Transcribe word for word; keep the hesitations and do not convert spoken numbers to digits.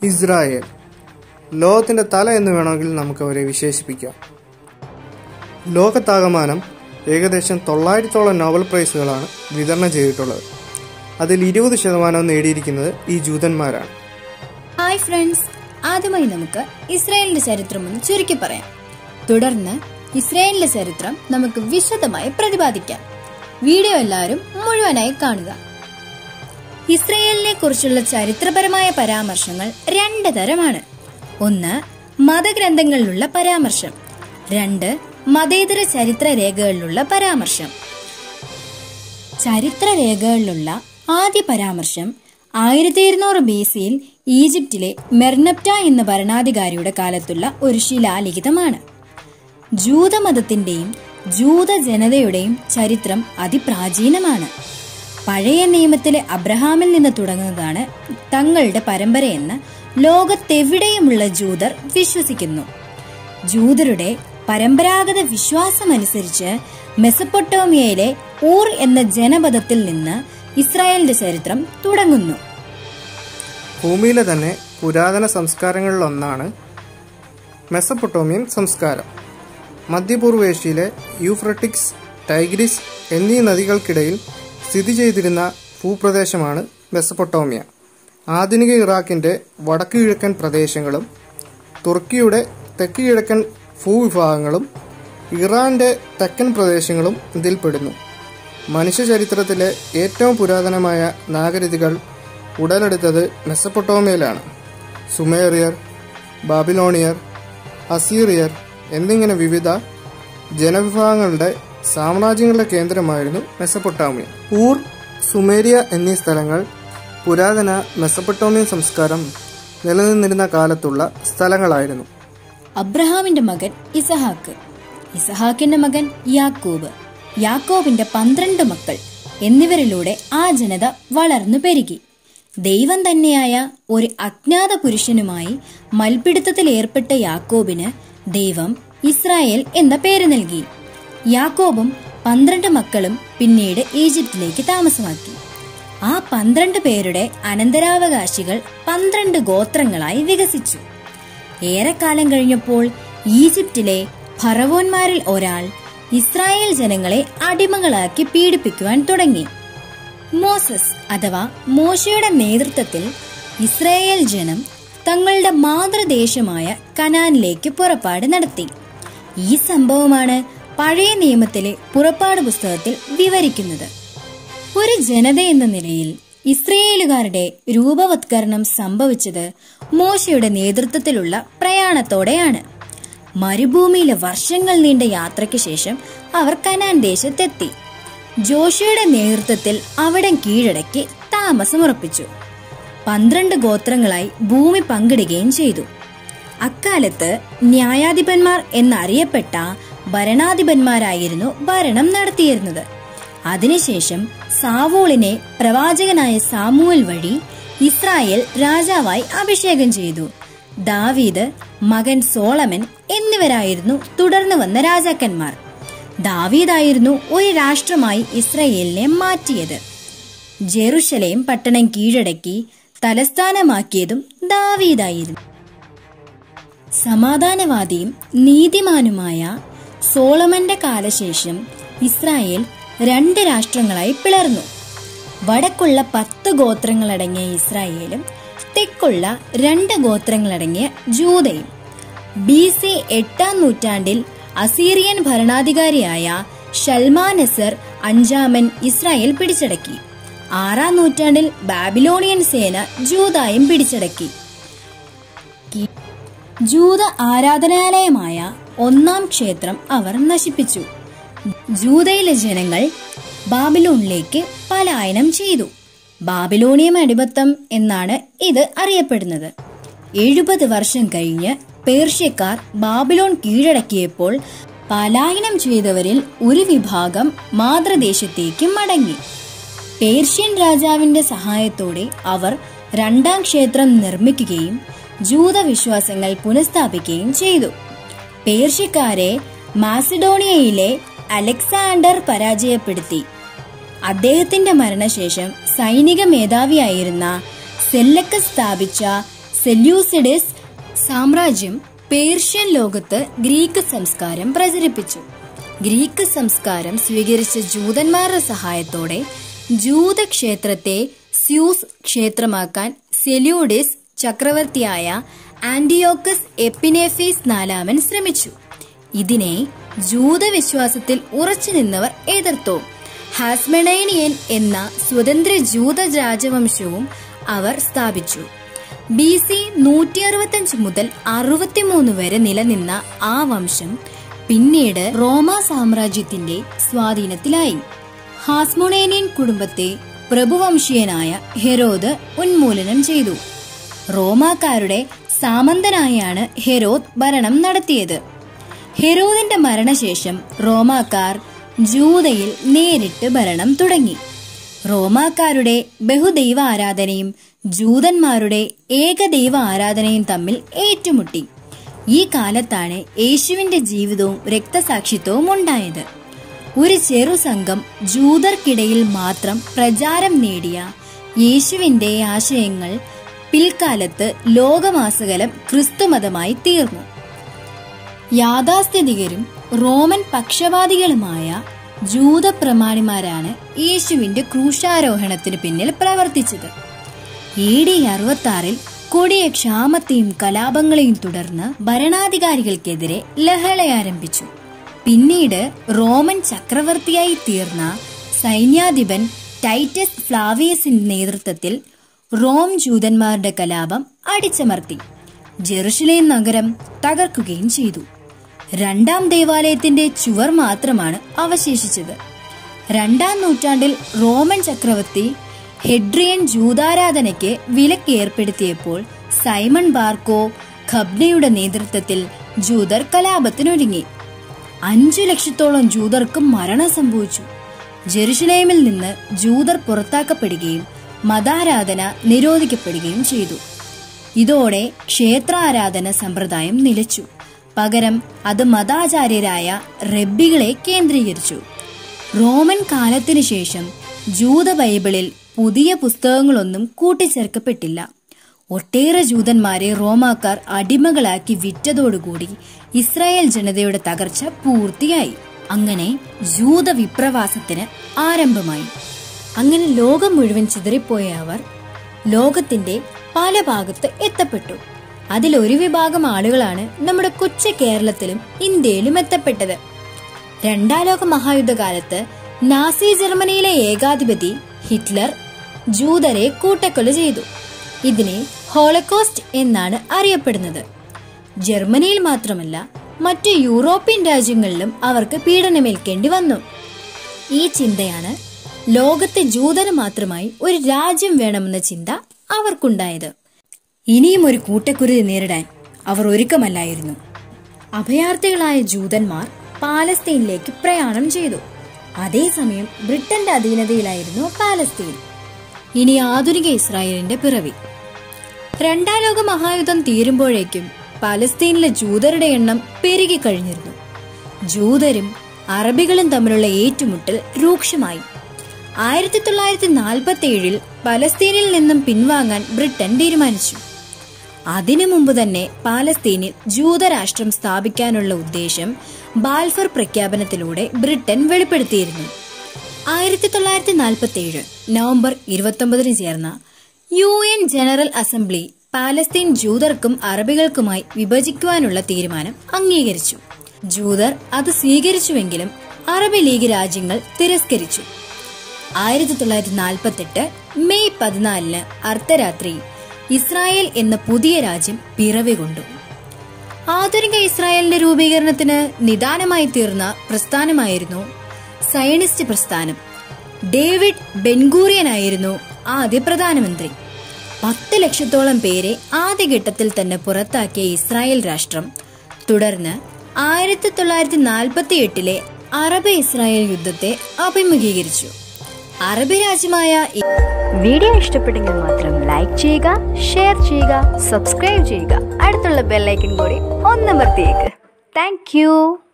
Israel ലോകത്തിൻ്റെ തല എന്ന് വേണമെങ്കിൽ നമുക്ക് അവരെ വിശേഷിപ്പിക്കാം. ലോകത്താകമാനം ഏകദേശം തൊള്ളായിരത്തോളം നോബൽ പ്രൈസുകളാണ് വിതരണം ചെയ്തിട്ടുള്ളത്. അതിൽ ഇരുപത് ശതമാനം നേടിയിരിക്കുന്നത് ഈ ജൂതന്മാരാണ്. ഹായ് ഫ്രണ്ട്സ്, ആദ്യമായി നമുക്ക് ഇസ്രായേലിന്റെ ചരിത്രം ഒന്ന് ചുരുക്കി പറയാം. തുടർന്ന് ഇസ്രായേലിന്റെ ചരിത്രം നമുക്ക് വിശദമായി പ്രതിപാദിക്കാം. വീഡിയോ എല്ലാവരും മുഴുവനായി കാണുക. ഇസ്രായേലിനെ കുറിച്ചുള്ള ചരിത്രപരമായ പരാമർശങ്ങൾ രണ്ട് തരമാണ്. ഒന്ന്, മതഗ്രന്ഥങ്ങളിലുള്ള പരാമർശം. രണ്ട്, മതേതര ചരിത്ര രേഖകളിലുള്ള പരാമർശം. ചരിത്രരേഖകളിലുള്ള ആദ്യ പരാമർശം ആയിരത്തി ഇരുന്നൂറ് ബി സിയിൽ ഈജിപ്തിലെ മെർനപ്റ്റ എന്ന ഭരണാധികാരിയുടെ കാലത്തുള്ള ഒരു ശിലാലിഖിതമാണ്. ജൂതമതത്തിന്റെയും ജൂത ജനതയുടെയും ചരിത്രം അതിപ്രാചീനമാണ്. പഴയ നിയമത്തിലെ അബ്രഹാമിൽ നിന്ന് തുടങ്ങുന്നതാണ് തങ്ങളുടെ പരമ്പരയെന്ന് ലോകത്തെവിടെയുമുള്ള ജൂതർ വിശ്വസിക്കുന്നു. ജൂതരുടെ പരമ്പരാഗത വിശ്വാസമനുസരിച്ച് മെസപ്പൊട്ടോമിയയിലെ ഊർ എന്ന ജനപദത്തിൽ നിന്ന് ഇസ്രായേലിന്റെ ചരിത്രം തുടങ്ങുന്നു. ഭൂമിയിലെ തന്നെ പുരാതന സംസ്കാരങ്ങളിലൊന്നാണ് മെസപ്പൊട്ടോമിയൻ സംസ്കാരം. മധ്യപൂർവേഷ്യയിലെ യൂഫ്രട്ടിക്സ്, ടൈഗ്രിസ് എന്നീ നദികൾക്കിടയിൽ സ്ഥിതി ചെയ്തിരുന്ന ഭൂപ്രദേശമാണ് മെസപ്പൊട്ടോമിയ. ആധുനിക ഇറാഖിന്റെ വടക്കു കിഴക്കൻ പ്രദേശങ്ങളും തുർക്കിയുടെ തെക്ക് കിഴക്കൻ ഭൂവിഭാഗങ്ങളും ഇറാന്റെ തെക്കൻ പ്രദേശങ്ങളും ഇതിൽപ്പെടുന്നു. മനുഷ്യചരിത്രത്തിലെ ഏറ്റവും പുരാതനമായ നാഗരികതകൾ ഉടലെടുത്തത് മെസപ്പൊട്ടോമിയയിലാണ്. സുമേറിയർ, ബാബിലോണിയർ, അസീറിയർ എന്നിങ്ങനെ വിവിധ ജനവിഭാഗങ്ങളുടെ സാമ്രാജ്യങ്ങളുടെ കേന്ദ്രമായിരുന്നു മെസപ്പൊട്ടോമിയ. ഊർ, സുമേരിയ എന്നീ സ്ഥലങ്ങൾ പുരാതന മെസപ്പൊട്ടോമിയൻ സംസ്കാരം നിലനിന്നിരുന്ന കാലത്തുള്ള സ്ഥലങ്ങളായിരുന്നു. അബ്രഹാമിന്റെ മകൻ ഇസഹാക്ക്, ഇസഹാക്കിന്റെ മകൻ യാക്കോബ്, യാക്കോബിന്റെ പന്ത്രണ്ട് മക്കൾ എന്നിവരിലൂടെ ആ ജനത വളർന്നു പെരുകി. ദൈവം തന്നെയായ ഒരു അജ്ഞാത പുരുഷനുമായി മൽപിടുത്തത്തിൽ ഏർപ്പെട്ട യാക്കോബിന് ദൈവം ഇസ്രായേൽ എന്ന പേര് നൽകി. യാക്കോബും പന്ത്രണ്ട് മക്കളും പിന്നീട് ഈജിപ്തിലേക്ക് താമസമാക്കി. ആ പന്ത്രണ്ട് പേരുടെ അനന്തരാവകാശികൾ പന്ത്രണ്ട് ഗോത്രങ്ങളായി വികസിച്ചു. ഏറെക്കാലം കഴിഞ്ഞപ്പോൾ ഈജിപ്തിലെ ഫറവോന്മാരിൽ ഒരാൾ ഇസ്രായേൽ ജനങ്ങളെ അടിമകളാക്കി പീഡിപ്പിക്കുവാൻ തുടങ്ങി. മോസസ് അഥവാ മോശയുടെ നേതൃത്വത്തിൽ ഇസ്രായേൽ ജനം തങ്ങളുടെ മാതൃദേശമായ കനാനിലേക്ക് പുറപ്പാട് നടത്തി. ഈ സംഭവമാണ് പഴയ നിയമത്തിലെ പുറപ്പാട് പുസ്തകത്തിൽ വിവരിക്കുന്നത്. ഒരു ജനത എന്ന നിലയിൽ ഇസ്രായേലുകാരുടെ രൂപവത്കരണം സംഭവിച്ചത് മോശയുടെ നേതൃത്വത്തിലുള്ള പ്രയാണത്തോടെയാണ്. മരുഭൂമിയിലെ വർഷങ്ങൾ നീണ്ട യാത്രയ്ക്ക് ശേഷം അവർ കനാൻ ദേശത്തെത്തി. ജോഷുവയുടെ നേതൃത്വത്തിൽ അവിടം കീഴടക്കി താമസമുറപ്പിച്ചു. പന്ത്രണ്ട് ഗോത്രങ്ങളായി ഭൂമി പങ്കിടുകയും ചെയ്തു. അക്കാലത്ത് ന്യായാധിപന്മാർ എന്നറിയപ്പെട്ട ഭരണാധിപന്മാരായിരുന്നു ഭരണം നടത്തിയിരുന്നത്. അതിനുശേഷം സാവൂളിനെ പ്രവാചകനായ സാമുവൽ വഴി ഇസ്രായേൽ രാജാവായി അഭിഷേകം ചെയ്തു. ദാവീദ്, മകൻ സോളമൻ എന്നിവരായിരുന്നു തുടർന്ന് വന്ന രാജാക്കന്മാർ. ദാവീദായിരുന്നു ഒരു രാഷ്ട്രമായി ഇസ്രായേലിനെ മാറ്റിയത്. ജെറുസലേം പട്ടണം കീഴടക്കി തലസ്ഥാനമാക്കിയതും ദാവീദായിരുന്നു. സമാധാനവാദിയും നീതിമാനുമായ സോളമന്റെ കാലശേഷം ഇസ്രായേൽ രണ്ട് രാഷ്ട്രങ്ങളായി പിളർന്നു. വടക്കുള്ള പത്ത് ഗോത്രങ്ങളടങ്ങിയ ഇസ്രായേലും തെക്കുള്ള രണ്ട് ഗോത്രങ്ങളടങ്ങിയ ജൂദയും. ബി സി എട്ടാം നൂറ്റാണ്ടിൽ അസീറിയൻ ഭരണാധികാരിയായ ഷൽമാനെസർ അഞ്ചാമൻ ഇസ്രായേൽ പിടിച്ചടക്കി. ആറാം നൂറ്റാണ്ടിൽ ബാബിലോണിയൻ സേന ജൂദായും പിടിച്ചടക്കി. ജൂത ആരാധനാലയമായ ഒന്നാം ക്ഷേത്രം അവർ നശിപ്പിച്ചു. ജൂദയിലെ ജനങ്ങൾ ബാബിലോണിലേക്ക് പലായനം ചെയ്തു. ബാബിലോണിയം അടിമത്തം എന്നാണ് ഇത് അറിയപ്പെടുന്നത്. എഴുപത് വർഷം കഴിഞ്ഞ് പേർഷ്യക്കാർ ബാബിലോൺ കീഴടക്കിയപ്പോൾ പലായനം ചെയ്തവരിൽ ഒരു വിഭാഗം മാതൃദേശത്തേക്ക് മടങ്ങി. പേർഷ്യൻ രാജാവിന്റെ സഹായത്തോടെ അവർ രണ്ടാം ക്ഷേത്രം നിർമ്മിക്കുകയും ജൂതവിശ്വാസങ്ങൾ പുനഃസ്ഥാപിക്കുകയും ചെയ്തു. പേർഷ്യക്കാരെ മാസിഡോണിയയിലെ അലക്സാണ്ടർ പരാജയപ്പെടുത്തി. അദ്ദേഹത്തിന്റെ മരണശേഷം സൈനിക മേധാവിയായിരുന്ന സെല്ലക്കസ് സ്ഥാപിച്ച സെല്യൂസിഡസ് സാമ്രാജ്യം പേർഷ്യൻ ലോകത്ത് ഗ്രീക്ക് സംസ്കാരം പ്രചരിപ്പിച്ചു. ഗ്രീക്ക് സംസ്കാരം സ്വീകരിച്ച ജൂതന്മാരുടെ സഹായത്തോടെ ജൂതക്ഷേത്രത്തെ സ്യൂസ് ക്ഷേത്രമാക്കാൻ സെല്യൂഡിസ് ചക്രവർത്തിയായ ആന്റിയോക്കസ് എപ്പിനേഫീസ് നാലാമൻ ശ്രമിച്ചു. ഇതിനെ ജൂതവിശ്വാസത്തിൽ ഉറച്ചു നിന്നവർ എതിർത്തു. ഹാസ്മണേനിയൻ എന്ന സ്വതന്ത്ര ജൂത രാജവംശവും അവർ സ്ഥാപിച്ചു. ബി സി നൂറ്റി അറുപത്തിയഞ്ച് മുതൽ അറുപത്തിമൂന്ന് വരെ നിലനിന്ന ആ വംശം പിന്നീട് റോമ സാമ്രാജ്യത്തിന്റെ സ്വാധീനത്തിലായി. ഹാസ്മോണേനിയൻ കുടുംബത്തെ പ്രഭുവംശീയനായ ഹെരോദ് ഉന്മൂലനം ചെയ്തു. റോമാക്കാരുടെ സാമന്തനായാണ് ഹെരോദ് ഭരണം നടത്തിയത്. ഹെരോദിന്റെ മരണശേഷം റോമാക്കാർ ജൂതയിൽ നേരിട്ട് ഭരണം തുടങ്ങി. റോമാക്കാരുടെ ബഹുദൈവ ആരാധനയും ജൂതന്മാരുടെ ഏകദൈവ ആരാധനയും തമ്മിൽ ഏറ്റുമുട്ടി. ഈ കാലത്താണ് യേശുവിന്റെ ജീവിതവും രക്തസാക്ഷിത്വവും ഉണ്ടായത്. ഒരു ചെറു സംഘം ജൂതർക്കിടയിൽ മാത്രം പ്രചാരം നേടിയ യേശുവിന്റെ ആശയങ്ങൾ പിൽക്കാലത്ത് ലോകമാസകലം ക്രിസ്തുമതമായി തീർന്നു. യാഥാസ്ഥിതികരും റോമൻ പക്ഷപാതികളുമായ ജൂത പ്രമാണിമാരാണ് യേശുവിന്റെ ക്രൂശാരോഹണത്തിന് പിന്നിൽ പ്രവർത്തിച്ചത്. എ ഡി അറുപത്തി ആറിൽ കൊടിയ ക്ഷാമത്തെയും കലാപങ്ങളെയും തുടർന്ന് ഭരണാധികാരികൾക്കെതിരെ ലഹള ആരംഭിച്ചു. പിന്നീട് റോമൻ ചക്രവർത്തിയായി തീർന്ന സൈന്യാധിപൻ ടൈറ്റസ് ഫ്ലാവിയസിന്റെ നേതൃത്വത്തിൽ റോം ജൂതന്മാരുടെ കലാപം അടിച്ചമർത്തി. ജെറുസലേം നഗരം തകർക്കുകയും ചെയ്തു. രണ്ടാം ദേവാലയത്തിന്റെ ചുവർ മാത്രമാണ് അവശേഷിച്ചത്. രണ്ടാം നൂറ്റാണ്ടിൽ റോമൻ ചക്രവർത്തി ഹെഡ്രിയൻ ജൂതാരാധനയ്ക്ക് വിലക്ക് ഏർപ്പെടുത്തിയപ്പോൾ സൈമൺ ബാർക്കോ ഖബ്നയുടെ നേതൃത്വത്തിൽ ജൂതർ കലാപത്തിനൊരുങ്ങി. അഞ്ചു ലക്ഷത്തോളം ജൂതർക്ക് മരണം സംഭവിച്ചു. ജെറുസലേമിൽ നിന്ന് ജൂതർ പുറത്താക്കപ്പെടുകയും മതാരാധന നിരോധിക്കപ്പെടുകയും ചെയ്തു. ഇതോടെ ക്ഷേത്രാരാധന സമ്പ്രദായം നിലച്ചു. പകരം അത് മതാചാര്യരായ റബ്ബികളെ കേന്ദ്രീകരിച്ചു. റോമൻ കാലത്തിനു ശേഷം ജൂത ബൈബിളിൽ പുതിയ പുസ്തകങ്ങളൊന്നും കൂട്ടിച്ചേർക്കപ്പെട്ടില്ല. ഒട്ടേറെ ജൂതന്മാരെ റോമാക്കാർ അടിമകളാക്കി വിറ്റതോടുകൂടി ഇസ്രായേൽ ജനതയുടെ തകർച്ച പൂർത്തിയായി. അങ്ങനെ ജൂത വിപ്രവാസത്തിന് ആരംഭമായി. അങ്ങനെ ലോകം മുഴുവൻ ചിതറിപ്പോയ അവർ ലോകത്തിന്റെ പല ഭാഗത്ത് എത്തപ്പെട്ടു. അതിലൊരു വിഭാഗം ആളുകളാണ് നമ്മുടെ കൊച്ചു കേരളത്തിലും ഇന്ത്യയിലും എത്തപ്പെട്ടത്. രണ്ടാം ലോക മഹായുദ്ധകാലത്ത് നാസി ജർമ്മനിയിലെ ഏകാധിപതി ഹിറ്റ്ലർ ജൂതരെ കൂട്ടക്കൊല ചെയ്തു. ഇതിനെ ഹോളോകോസ്റ്റ് എന്നാണ് അറിയപ്പെടുന്നത്. ജർമ്മനിയിൽ മാത്രമല്ല മറ്റു യൂറോപ്യൻ രാജ്യങ്ങളിലും അവർക്ക് പീഡനമേൽക്കേണ്ടി വന്നു. ഈ ചിന്തയാണ് ലോകത്തെ ജൂതന് മാത്രമായി ഒരു രാജ്യം വേണമെന്ന ചിന്ത അവർക്കുണ്ടായത്. ഇനിയും ഒരു കൂട്ടക്കുരുതി നേരിടാൻ അവർ ഒരുക്കമല്ലായിരുന്നു. അഭയാർത്ഥികളായ ജൂതന്മാർ പാലസ്തീനിലേക്ക് പ്രയാണം ചെയ്തു. അതേസമയം ബ്രിട്ടന്റെ അധീനതയിലായിരുന്നു പാലസ്തീൻ. ഇനി ആധുനിക ഇസ്രായേലിന്റെ പിറവി. രണ്ടാം ലോക മഹായുദ്ധം തീരുമ്പോഴേക്കും പാലസ്തീനിലെ ജൂതരുടെ എണ്ണം പെരുകിക്കഴിഞ്ഞിരുന്നു. ജൂതരും അറബികളും തമ്മിലുള്ള ഏറ്റുമുട്ടൽ രൂക്ഷമായി. ആയിരത്തി തൊള്ളായിരത്തി നാൽപ്പത്തി ഏഴിൽ പലസ്തീനിൽ നിന്നും പിൻവാങ്ങാൻ ബ്രിട്ടൻ തീരുമാനിച്ചു. അതിനു മുമ്പ് തന്നെ പാലസ്തീനിൽ ജൂതരാഷ്ട്രം സ്ഥാപിക്കാനുള്ള ഉദ്ദേശം ബാൽഫർ പ്രഖ്യാപനത്തിലൂടെ ബ്രിട്ടൻ വെളിപ്പെടുത്തിയിരുന്നു. ആയിരത്തി തൊള്ളായിരത്തി നാൽപ്പത്തി ഏഴ് നവംബർ ഇരുപത്തൊമ്പതിന് ചേർന്ന U N general assembly Palestine ജൂതർക്കും അറബികൾക്കുമായി വിഭജിക്കുവാനുള്ള തീരുമാനം അംഗീകരിച്ചു. ജൂതർ അത് സ്വീകരിച്ചുവെങ്കിലും അറബ് ലീഗ് രാജ്യങ്ങൾ തിരസ്കരിച്ചു. ആയിരത്തി തൊള്ളായിരത്തി നാൽപ്പത്തി എട്ട് മെയ് പതിനാലിന് അർദ്ധരാത്രി ഇസ്രായേൽ എന്ന പുതിയ രാജ്യം പിറവികൊണ്ടു. ആധുനിക ഇസ്രായേലിന്റെ രൂപീകരണത്തിന് നിദാനമായി തീർന്ന പ്രസ്ഥാനമായിരുന്നു സയനിസ്റ്റ് പ്രസ്ഥാനം. ഡേവിഡ് ബെൻഗൂറിയനായിരുന്നു ആദ്യ പ്രധാനമന്ത്രി. പത്ത് ലക്ഷത്തോളം പേരെ ആദ്യഘട്ടത്തിൽ തന്നെ പുറത്താക്കിയ ഇസ്രായേൽ രാഷ്ട്രം തുടർന്ന് ആയിരത്തി തൊള്ളായിരത്തി നാൽപ്പത്തി എട്ടിലെ അറബ് ഇസ്രായേൽ യുദ്ധത്തെ അഭിമുഖീകരിച്ചു. അറബ് രാജ്യമായ വീഡിയോ ഇഷ്ടപ്പെട്ടെങ്കിൽ മാത്രം ലൈക്ക് ചെയ്യുക, ഷെയർ ചെയ്യുക, സബ്സ്ക്രൈബ് ചെയ്യുക. അടുത്തുള്ള ബെല്ലൈക്കൺ കൂടി ഒന്നമർത്തിയേക്ക്. Thank you.